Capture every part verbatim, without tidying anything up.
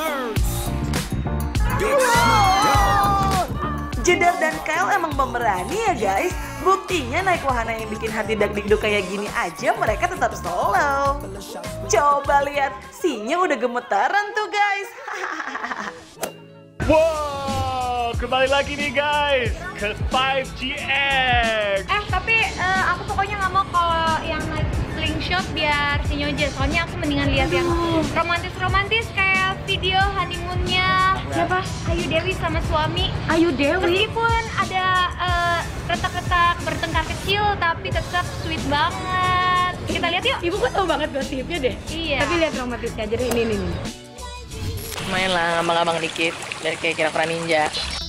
Jedar dan Kyle emang pemberani ya guys. Buktinya naik wahana yang bikin hati dak-dikduk kayak gini aja mereka tetap solo. Coba lihat, Sinyo udah gemetaran tuh guys. Wow, kembali lagi nih guys ke lima G X. Eh tapi uh, aku pokoknya nggak mau kalau yang naik slingshot biar Sinyo aja. Soalnya aku mendingan lihat yang romantis-romantis kayak video honeymoonnya siapa? Ayu Dewi sama suami. Ayu Dewi? Meskipun ada uh, retak-retak bertengkar kecil tapi tetap sweet banget. Kita lihat yuk. Ibu kok tahu banget gosipnya deh. Iya. Tapi lihat romantisnya aja deh, ini nih. nih. Main lah, ngambang-ngambang dikit dari kayak kira-kira ninja.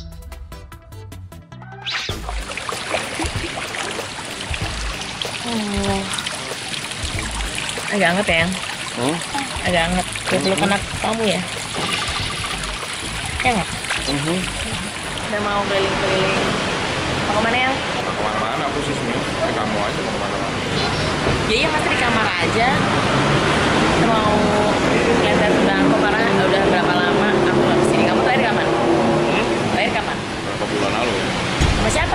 Oh. Agak anget ya, Yang? Hmm? Agak anget. Kayak peluk anak kamu ya? Ya nggak? Mm-hmm. Udah mau keliling-keliling. Mau kemana, Yang? Mau kemana-mana aku sih sini. Ke kamu aja mau kemana-mana. Ya iya, masih di kamar aja. Kita mau lihat-lihat tentang aku karena udah berapa lama aku nggak kesini. Kamu terakhir kapan? Hmm? Terakhir kapan? Berapa bulan lalu ya? Sama siapa?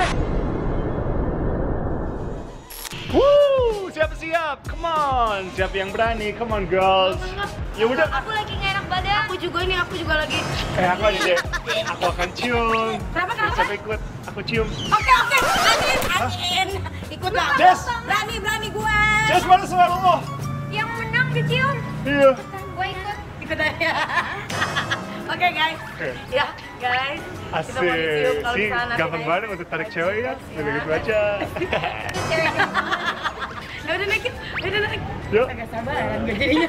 Wuh, siap-siap, come on, siapa yang berani, come on girls. Ya udah. Aku lagi nggak enak badan. Aku juga ini, aku juga lagi. Eh aku aja deh, aku akan cium. Kenapa, kenapa? Siapa ikut? Aku cium. Oke, oke, Anin, Anin. Ikutlah. Jess, Berani, berani gue. Jess mana suara lo? Yang menang dicium. Iya. Gue ikut. Ikut aja. Oke guys. Oke. Ya, guys. Kita mau dicium Asik, kalau sih misalnya nanti gampang deh. banget untuk tarik cewek ya. Lebih gitu aja. Ya udah naik, ya udah naik. Yuk. Agak sabaran gak jadinya.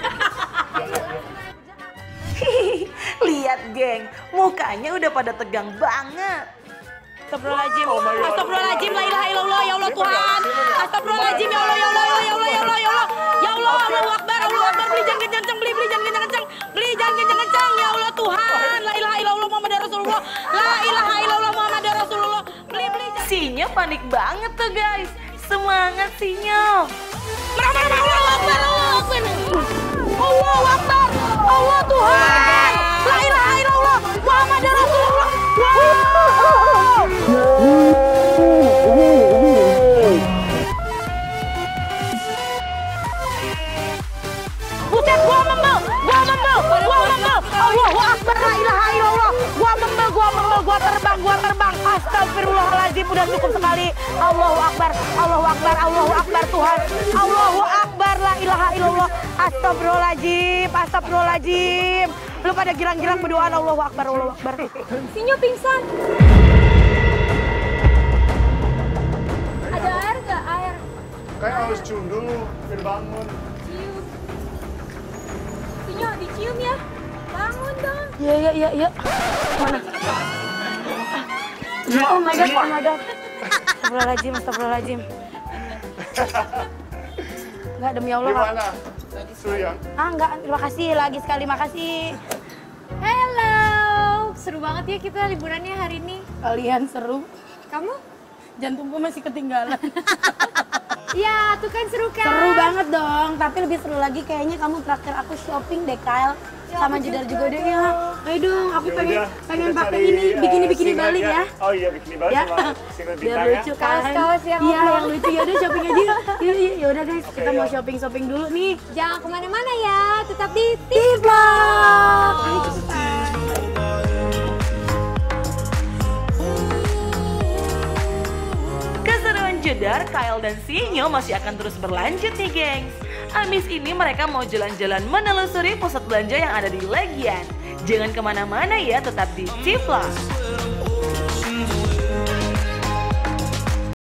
Lihat geng, mukanya udah pada tegang banget. Astagfirullahaladzim, Oh my God. astagfirullahaladzim, la ilaha illallah, ya Allah Tuhan. Astagfirullahaladzim, ya Allah, ya Allah, ya Allah, ya Allah, ya Allah, ya Allah, ya Allah, Allahu Akbar, Allahu Akbar, beli jangan kencang-kencang, beli, beli jangan kencang-kencang, beli jangan kencang-kencang, ya Allah Tuhan, la ilaha illallah Muhammad Rasulullah, la ilaha illallah Muhammad Rasulullah, beli, beli jangan. Sinyo panik banget tuh guys. Semangat Sinyo. Merah, merah, merah, Allahu Akbar, Allahu Akbar, Allahu Akbar, Allah Tuhan, la ilaha illallah Muhammad Rasulullah, buset, gua membel, gua membel, gua membel, Allahu Akbar, la ilaha illallah, gua membel, gua membel, gua terbang, gua terbang, astagfirullahaladzim, udah cukup sekali, Allahu Akbar, Allahu Akbar, Allahu Akbar Tuhan, Allahu Akbar, la ilaha illallah, astagfirullahaladzim, astagfirullahaladzim, lu pada girang-girang berdoa, Allahu Akbar, Allahu Akbar. Sinyo pingsan. Ada air nggak? Air. Kayak harus cium dulu, biar bangun. Cium. Sinyo dicium ya. Bangun dong. Iya, iya, iya, iya. Mana? Oh my god, oh my god. Astagfirullahaladzim, astagfirullahaladzim. Enggak, demi Allah. Gimana? Seru ya? Ah, enggak, terima kasih lagi sekali, makasih. Hello. Seru banget ya kita liburannya hari ini. Kalian seru. Kamu? Jantungku masih ketinggalan. Iya, tuh kan seru kan? Seru banget dong, tapi lebih seru lagi kayaknya kamu traktir aku shopping deh, Kyle. Ya, Sama aku Jedar juga juga deh ya. Ayo dong, aku Ya pengen udah, pengen kita pakai cari, ini uh, bikini-bikini single Bali ya. Oh iya, bikini Bali Ya. sama single Biar bintang ya. lucu kan. Kaos-kaos yang Iya, ngobrol. yang lucu. Ya udah shopping aja. Yuk, yuk, ya udah guys, Oke, kita mau ya. shopping-shopping dulu nih. Jangan kemana-mana ya, tetap di T-Vlog. Keseruan Jedar, Kyle dan Sinyo masih akan terus berlanjut nih gengs. Abis ini mereka mau jalan-jalan menelusuri pusat belanja yang ada di Legian. Jangan kemana-mana ya, tetap di T-Vlog.